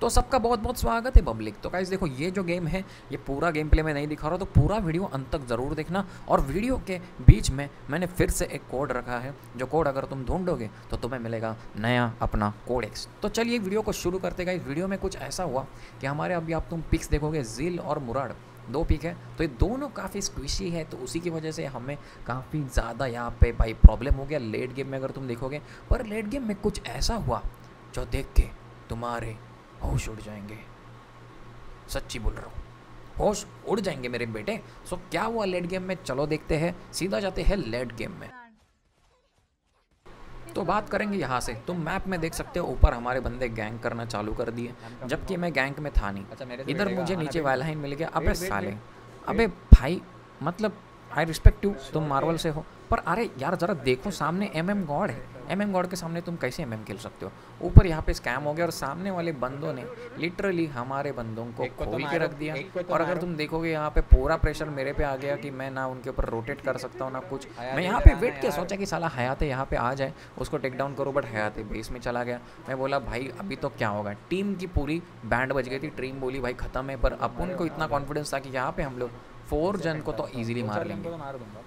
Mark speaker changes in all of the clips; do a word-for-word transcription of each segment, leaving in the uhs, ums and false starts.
Speaker 1: तो सबका बहुत बहुत स्वागत है पब्लिक। तो गाइस देखो, ये जो गेम है ये पूरा गेम प्ले में नहीं दिखा रहा, तो पूरा वीडियो अंत तक ज़रूर देखना। और वीडियो के बीच में मैंने फिर से एक कोड रखा है, जो कोड अगर तुम ढूंढोगे तो तुम्हें मिलेगा नया अपना कोडेक्स। तो चलिए वीडियो को शुरू करते गाइस। वीडियो में कुछ ऐसा हुआ कि हमारे अभी आप तुम पिक्स देखोगे, जिल और मुराद दो पिक है, तो ये दोनों काफ़ी स्क्विशी है, तो उसी की वजह से हमें काफ़ी ज़्यादा यहाँ पे भाई प्रॉब्लम हो गया लेट गेम में अगर तुम देखोगे। पर लेट गेम में कुछ ऐसा हुआ जो देख के तुम्हारे होश उड़ जाएंगे, सच्ची बोल रहा हूँ, होश उड़ जाएंगे मेरे बेटे। सो क्या हुआ लेट गेम में, चलो देखते हैं, सीधा जाते हैं लेट गेम में। तो बात करेंगे यहाँ से, तुम मैप में देख सकते हो ऊपर हमारे बंदे गैंग करना चालू कर दिए, जबकि मैं गैंग में था नहीं। इधर मुझे नीचे वालाइन मिल गया। अबे साले, अबे भाई, मतलब आई रिस्पेक्ट यू, तुम मार्वल से हो, पर अरे यार जरा देखो, सामने एम एम गॉड है। एम एम गॉड के सामने तुम कैसे एम एम खेल सकते हो। ऊपर यहाँ पे स्कैम हो गया और सामने वाले बंदों ने लिटरली हमारे बंदों को खोल के रख दिया। और अगर तुम देखोगे यहाँ पे पूरा प्रेशर मेरे पे आ गया कि मैं ना उनके ऊपर रोटेट कर सकता हूँ ना कुछ। मैं यहाँ पे वेट किया, सोचा कि साला हयाते यहाँ पे आ जाए, उसको टेक डाउन करो, बट हयाते बेस में चला गया। मैं बोला भाई अभी तो क्या होगा, टीम की पूरी बैंड बज गई थी, टीम बोली भाई खत्म है। पर अपन को इतना कॉन्फिडेंस था कि यहाँ पे हम लोग फोर जन को तो इजीली मार लेंगे।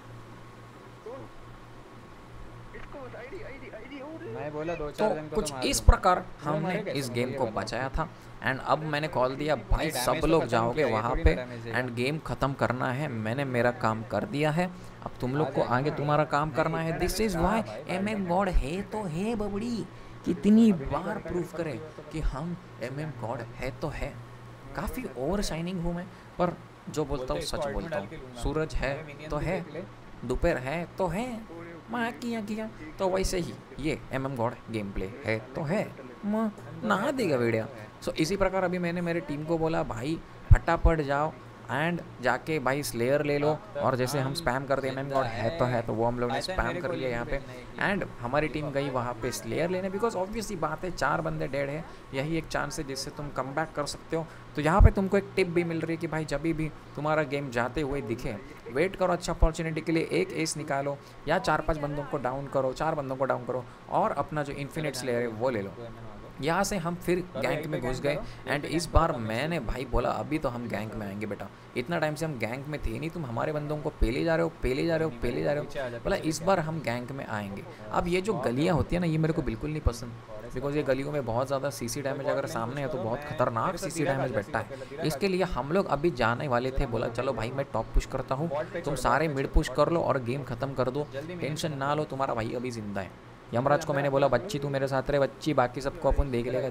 Speaker 2: मैं बोला दो
Speaker 1: तो
Speaker 2: चार जन को
Speaker 1: कुछ
Speaker 2: तो
Speaker 1: इस प्रकार हमने इस गेम को बचाया था। एंड अब मैंने कॉल दिया भाई सब लोग जाओगे वहाँ पे एंड गेम ख़त्म करना है। मैंने मेरा काम कर दिया है, अब तुम लोग को आगे तुम्हारा काम करना है। This is why M M god है तो है बबड़ी, कितनी बार प्रूफ करें कि हम एम एम गॉड है तो है। काफ़ी ओवर शाइनिंग हूँ मैं, पर जो बोलता हूँ सच बोलता हूँ। सूरज है तो है, दोपहर है तो है, माँ किया किया तो वैसे ही ये M M god game play है तो है, माँ नहा देगा वीडियो। सो इसी प्रकार अभी मैंने मेरे टीम को बोला भाई फटाफट जाओ एंड जाके भाई स्लेयर ले लो। और जैसे हम स्पैम करते हैं एम एम गॉड है तो है, तो वो हम लोग ने स्पैम कर लिया यहाँ पे। एंड हमारी टीम गई वहाँ पे स्लेयर लेने, बिकॉज ऑब्वियसली बात है चार बंदे डेड है, यही एक चांस है जिससे तुम कम बैक कर सकते हो। तो यहाँ पे तुमको एक टिप भी मिल रही है कि भाई जब भी तुम्हारा गेम जाते हुए दिखे, वेट करो अच्छा अपॉर्चुनिटी के लिए, एक एस निकालो या चार पांच बंदों को डाउन करो, चार बंदों को डाउन करो और अपना जो इन्फिनिट स्लेयर है वो ले लो। यहाँ से हम फिर गैंग में घुस गए एंड इस बार मैंने भाई बोला अभी तो हम गैंग में आएंगे बेटा, इतना टाइम से हम गैंग में थे नहीं, तुम हमारे बंदों को पेले जा रहे हो पेले जा रहे हो पेले जा रहे हो, बोला इस बार हम गैंग में आएंगे। अब ये जो गलियाँ होती है ना, ये मेरे को बिल्कुल नहीं पसंद, बिकॉज ये गलियों में बहुत ज़्यादा सीसी डैमेज अगर सामने है तो बहुत खतरनाक सीसी डैमेज बैठता है। इसके लिए हम लोग अभी जाने वाले थे, बोला चलो भाई मैं टॉप पुश करता हूँ, तुम सारे मिड पुश कर लो और गेम खत्म कर दो, टेंशन ना लो, तुम्हारा भाई अभी जिंदा है। यमराज को मैंने बोला बच्ची तू मेरे साथ रहे, बच्ची बाकी सबको अपन देख लेगा।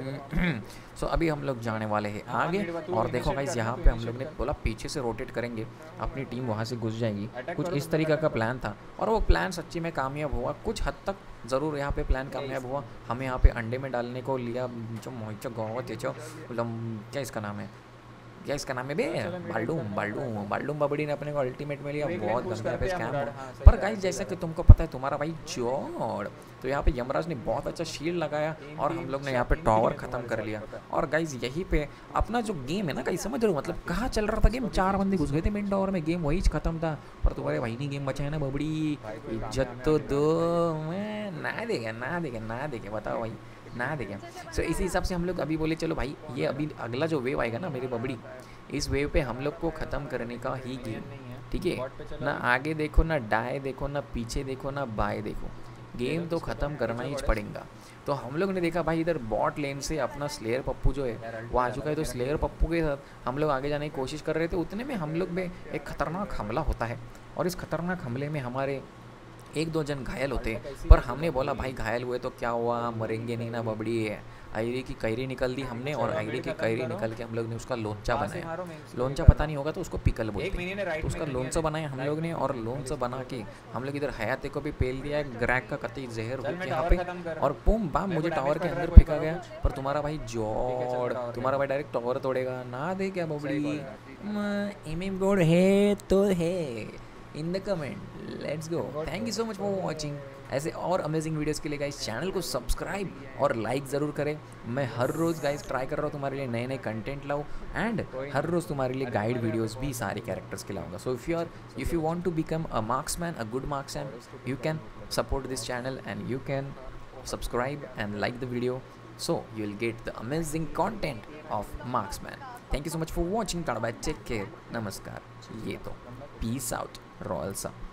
Speaker 1: सो so, अभी हम लोग जाने वाले हैं आगे। और देखो गाइस यहाँ पे हम लोग ने बोला पीछे से रोटेट करेंगे, अपनी टीम वहाँ से घुस जाएगी, कुछ इस तरीका का प्लान था और वो प्लान सच्ची में कामयाब हुआ, कुछ हद तक ज़रूर यहाँ पे प्लान कामयाब हुआ। हमें यहाँ पे अंडे में डालने को लिया, जो मोहिचो गौवत है, जो क्या इसका नाम है, क्या इसका नाम है बे, बाल्डूम बाल्डूम बाल्डूम बबड़ी ने अपने को अल्टीमेट में लिया, बहुत गंदा पे स्कैम हुआ। पर गाइस जैसा कि तुमको पता है तुम्हारा भाई जॉर्ड, तो यहाँ पे यमराज ने बहुत अच्छा शील्ड लगाया और हम लोग ने यहाँ पे टावर खत्म कर लिया। और गाइस यहीं पे अपना जो गेम है ना गाइस, समझ रहे हो मतलब कहाँ चल रहा था गेम, चार बंदे घुस गए थे मेन टावर में, गेम वही खत्म था, पर तुम्हारे भाई ने गेम बचाया ना बबड़ी, इज्जत तो दो, मैं ना देखे ना देखे ना देखे बताओ भाई ना देखें। सो so, इसी हिसाब से हम लोग अभी बोले चलो भाई ये अभी अगला जो वेव आएगा ना मेरी बबड़ी, इस वेव पे हम लोग को ख़त्म करने का ही गेम, ठीक है ना। आगे देखो ना दाएं देखो ना पीछे देखो ना बाएं देखो, गेम तो ख़त्म करना ही पड़ेगा। तो हम लोग ने देखा भाई इधर बॉट लेन से अपना स्लेयर पप्पू जो है वो आ चुका है, तो स्लेयर पप्पू के साथ हम लोग आगे जाने की कोशिश कर रहे थे। उतने में हम लोग में एक खतरनाक हमला होता है और इस खतरनाक हमले में हमारे एक दो जन घायल होते, पर हमने बोला भाई घायल हुए तो क्या हुआ, मरेंगे नहीं ना बबड़ी है। आयरी की कैरी निकल दी हमने और आयरी की कैरी निकल के हम लोग ने उसका लोंचा बनाया, लोंचा पता नहीं होगा तो उसको पिकल बोलते हैं, तो उसका लोंचा बनाया हम लोग ने। और लोंचा बना के हम लोग इधर हयाते को भी पेल दिया है, ग्रैक का कतई जहर हो गया यहाँ पे और बूम बाम मुझे टावर के अंदर फेंका गया। पर तुम्हारा भाई जॉर्ड, तुम्हारा भाई डायरेक्ट टावर तोड़ेगा ना दे क्या बबड़ी, एम एम गॉड है तो है in the comment. Let's go, thank you so much for watching. ऐसे और अमेजिंग वीडियोस के लिए गाइस चैनल को सब्सक्राइब और लाइक ज़रूर करें। मैं हर रोज़ गाइस ट्राई कर रहा हूँ तुम्हारे लिए नए नए कंटेंट लाऊँ एंड हर रोज़ तुम्हारे लिए गाइड वीडियोस भी सारे कैरेक्टर्स के लाऊंगा। So if you are if you want to become a marksman, a good marksman, you can support this channel and you can subscribe and like the video so you will get the amazing content of Marksman. Thank you so much for watching. Bye, take care, namaskar, ये तो peace out, royal सब.